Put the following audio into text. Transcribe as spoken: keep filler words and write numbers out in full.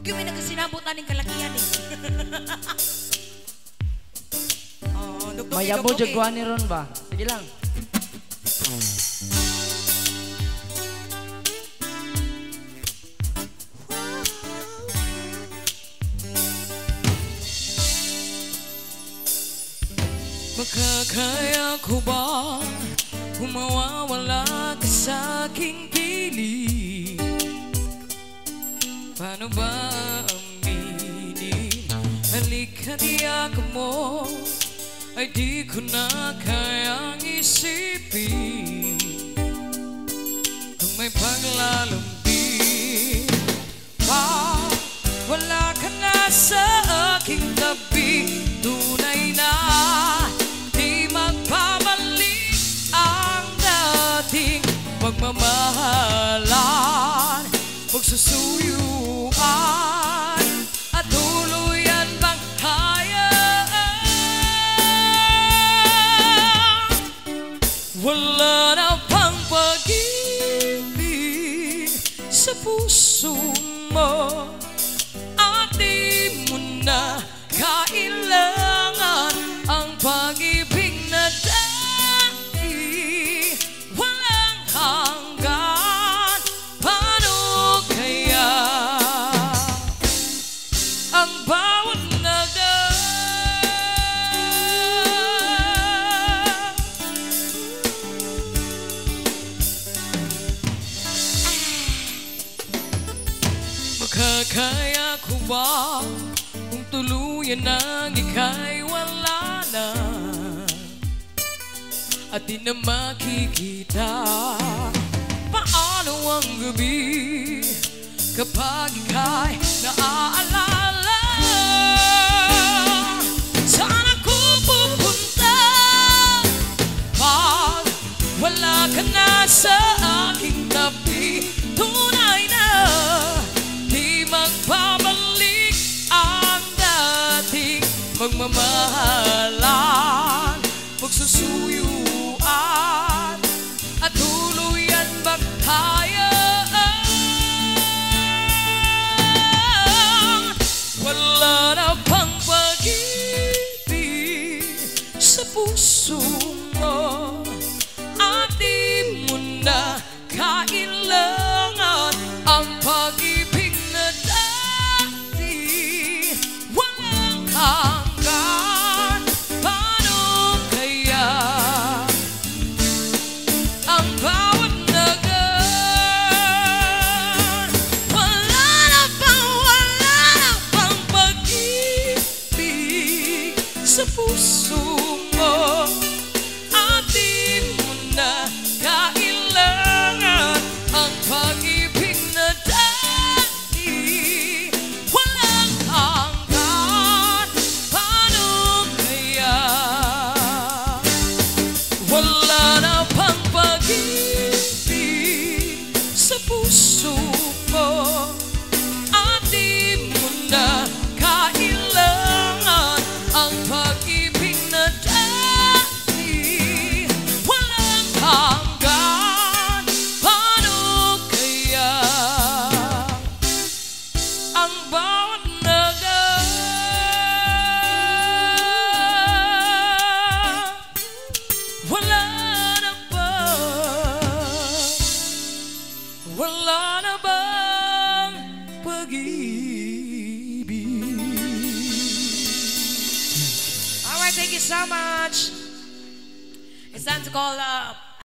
yung may nagkasinabot na ng kalakihan eh. Oh, mayabo jaguan ni Ron ba? Sige lang. Makakaya ko ba kung mawawala ka sa aking piling? Paano ba aminin? Halika diyak mo ay di ko na kayang isipin. Kung may paglalambing pa, wala ka na sa aking tabi. Tunay na pagmamahalan, pagsusuyuan, at tuluyan bang hayaan? Wala na pang pag-ibig sa puso mo, at di mo na kailangan ang pag-ibig na kaya ko ba kung tuluyan nang ika'y wala na at di na makikita? Paano ang gabi kapag ika'y naaalala? Saan ako pupunta pag wala ka na sa aking tabi? Tunay na magbabalik ang dating magmamahalan, pagsusuyuan, at tuluyan bang hayaan? Wala na pang pag-ibig sa puso mo, at di mo na kailangan ang pag-ibig hanggang. Paano kaya ang bawat nagan? Wala na pang, wala na pang pag-ibig sa puso mo, at di mo na kailangan ang pag-ibig na dati. Walang hanggan. Wala na pang pag-ibig sa puso mo, at di mo na kailangan ang pag-ibig na dati. Walang hanggan. Paano kaya ang bawat nagan? Wala na ba? Wala na bang pag-ibig? Alright, thank you so much. It's time to call up